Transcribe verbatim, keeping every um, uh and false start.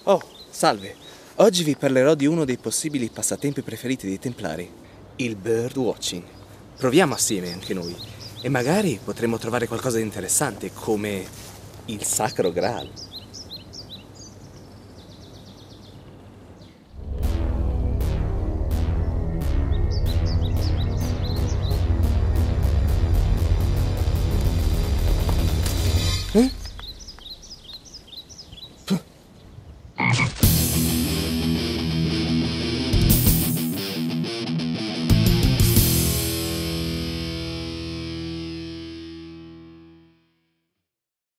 Oh, salve. Oggi vi parlerò di uno dei possibili passatempi preferiti dei Templari, il birdwatching. Proviamo assieme anche noi e magari potremo trovare qualcosa di interessante come il Sacro Graal.